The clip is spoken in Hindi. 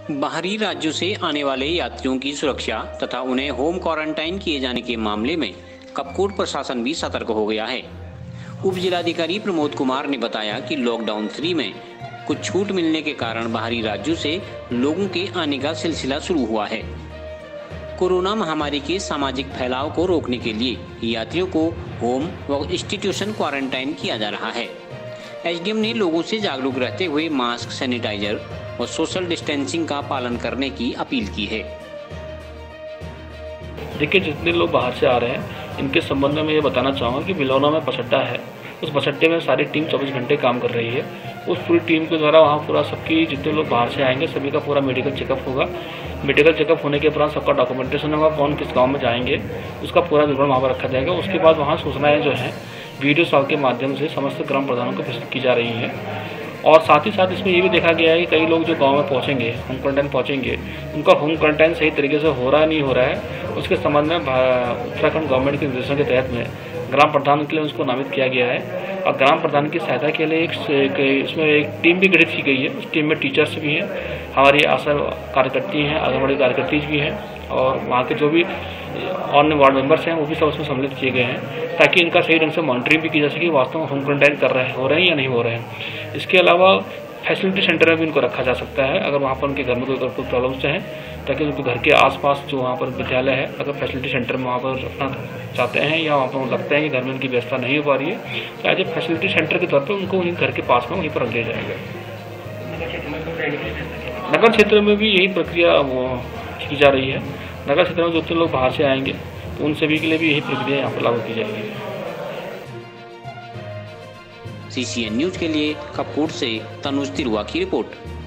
बाहरी राज्यों से आने वाले यात्रियों की सुरक्षा तथा उन्हें होम क्वारंटाइन किए जाने के मामले में कपकोट प्रशासन भी सतर्क हो गया है। उप जिलाधिकारी प्रमोद कुमार ने बताया कि लॉकडाउन 3 में कुछ छूट मिलने के कारण बाहरी राज्यों से लोगों के आने का सिलसिला शुरू हुआ है। कोरोना महामारी के सामाजिक फैलाव को रोकने के लिए यात्रियों को होम व इंस्टीट्यूशन क्वारंटाइन किया जा रहा है। एसडीएम ने लोगों से जागरूक रहते हुए मास्क, सैनिटाइजर और सोशल डिस्टेंसिंग का पालन करने की अपील की है। देखिए, जितने लोग बाहर से आ रहे हैं इनके संबंध में मैं ये बताना चाहूँगा कि बिलौना में बस अड्डा है। उस बस अड्डे में सारी टीम 24 घंटे काम कर रही है। उस पूरी टीम के द्वारा वहाँ पूरा सबकी जितने लोग बाहर से आएंगे सभी का पूरा मेडिकल चेकअप होगा। मेडिकल चेकअप होने के उपरांत सबका डॉक्यूमेंटेशन होगा, कौन किस गाँव में जाएंगे उसका पूरा विवरण वहाँ पर रखा जाएगा। उसके बाद वहाँ सूचनाएँ जो हैं वीडियो कॉल के माध्यम से समस्त ग्राम प्रधानों को प्रेषित की जा रही हैं। और साथ ही साथ इसमें ये भी देखा गया है कि कई लोग जो गांव में पहुंचेंगे, होम क्वारंटाइन पहुंचेंगे, उनका होम क्वारंटाइन सही तरीके से हो रहा है नहीं हो रहा है, उसके संबंध में उत्तराखंड गवर्नमेंट के निर्देशों के तहत में ग्राम प्रधान के लिए उसको नामित किया गया है। और ग्राम प्रधान की सहायता के लिए इसमें एक टीम भी गठित की गई है। उस टीम में टीचर्स भी हैं, हमारी आशा कार्यकर्ती हैं, आंगनबाड़ी कार्यकर्ती भी हैं और वहाँ के जो भी अन्य वार्ड मेंबर्स हैं वो भी सब उसमें सम्मिलित किए गए हैं ताकि इनका सही ढंग से मॉनिटरिंग भी की जा सके वास्तव में होम क्वारंटाइन हो रहे हैं या नहीं हो रहे हैं। इसके अलावा फैसिलिटी सेंटर में भी इनको रखा जा सकता है अगर वहाँ पर उनके घर में कोई प्रॉब्लम्स हैं, ताकि उनके घर के आसपास जो वहाँ पर विद्यालय है अगर फैसिलिटी सेंटर में वहाँ पर रखना चाहते हैं या वहाँ पर लगता है कि घर में उनकी व्यवस्था नहीं हो पा रही है तो एज ए फैसिलिटी सेंटर के तौर पर उनको उन्हीं घर के पास में वहीं पर रख दिया जाएगा। नगर क्षेत्र में भी यही प्रक्रिया की जा रही है। नगर क्षेत्र में जो लोग बाहर से आएंगे तो उन सभी के लिए भी यही प्रक्रिया यहाँ पर लागू की जाएगी। CCN न्यूज के लिए कपकोट से तनुज तिरुआ की रिपोर्ट।